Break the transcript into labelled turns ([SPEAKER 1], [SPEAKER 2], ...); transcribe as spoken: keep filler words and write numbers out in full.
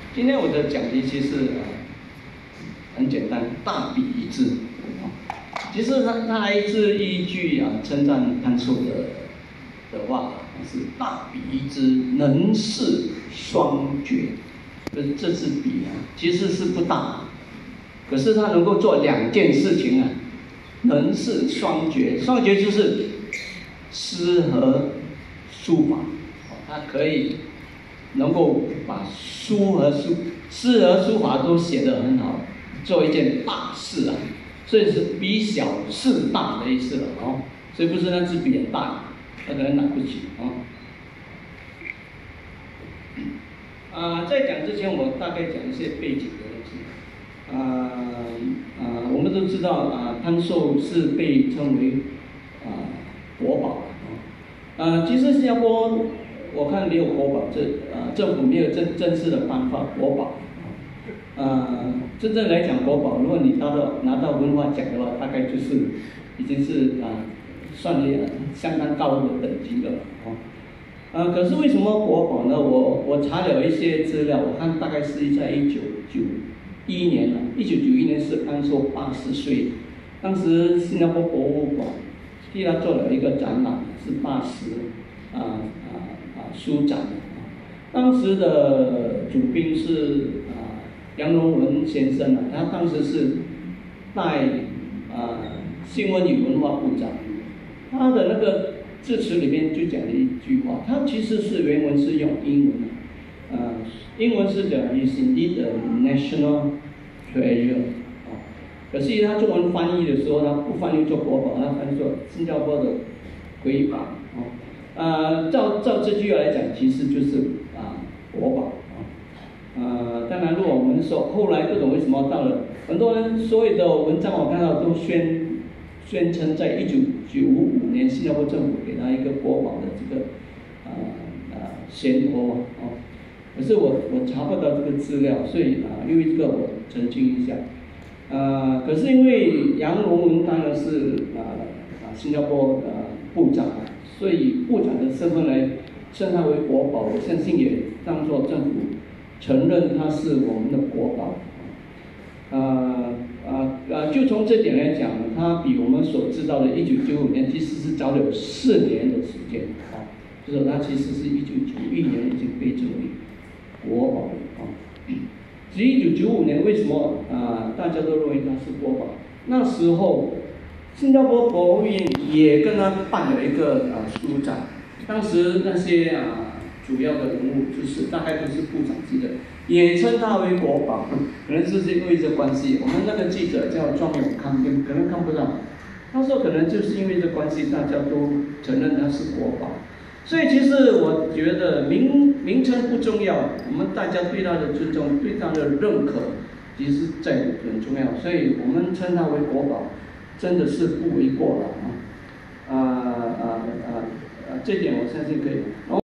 [SPEAKER 1] 今天我的讲题其实啊很简单，大笔一致。其实它它来自一句啊称赞潘寿的的话，是大笔一致，能事双绝。这这支笔啊，其实是不大，可是它能够做两件事情啊，能事双绝。双绝就是诗和书法，它可以能够把书和书诗和书法都写得很好，做一件大事啊，所以是比小事大的意思了哦。所以不是那支笔很大，那个人拿不起啊。啊、呃，在讲之前，我大概讲一些背景的东西。啊、呃、啊、呃，我们都知道啊、呃，潘寿是被称为啊、呃、国宝啊。呃，其实新加坡我看没有国宝，这呃政府没有正正式的颁发国宝。呃，真正来讲国宝，如果你拿到拿到文化奖的话，大概就是已经是啊、呃、算是相当高的等级了哦。呃，可是为什么国宝呢？我我查了一些资料，我看大概是在一九九一年了。一九九一年是潘寿八十岁，当时新加坡博物馆替他做了一个展览，是八十啊啊啊书展。当时的主宾是啊杨荣文先生啊，他当时是代啊新闻与文化部长，他的那个致辞里面就讲了一句话，他其实是原文是用英文的，呃，英文是讲 "is indeed a national treasure" 啊，可是他中文翻译的时候，他不翻译做国宝，他翻译做新加坡的瑰宝啊。呃，照照这句话来讲，其实就是啊国宝啊。呃，当然，如果我们说后来不懂为什么到了很多人所有的文章我看到都宣宣称在一九九五年新加坡政府给他一个国宝的这个啊啊衔头啊，可是我我查不到这个资料，所以啊因为这个我澄清一下。呃，可是因为杨荣文当然是啊啊新加坡呃部长啊，所以部长的身份来称他为国宝，我相信也当作政府承认他是我们的国宝。呃呃呃，就从这点来讲，他比我们所知道的一九九五年其实是早了有四年的时间啊，就是他其实是一九九一年已经被称为国宝了啊。至于一九九五年为什么啊、呃、大家都认为他是国宝？那时候新加坡国务院也跟他办了一个啊、呃、书展，当时那些啊。呃主要的人物就是大概都是部长级的，也称他为国宝，可能是因为这关系。我们那个记者叫庄永康，可能看不到，他说可能就是因为这关系，大家都承认他是国宝。所以其实我觉得名名称不重要，我们大家对他的尊重、对他的认可，其实在很重要。所以我们称他为国宝，真的是不为过了啊！啊啊啊啊！这点我相信可以。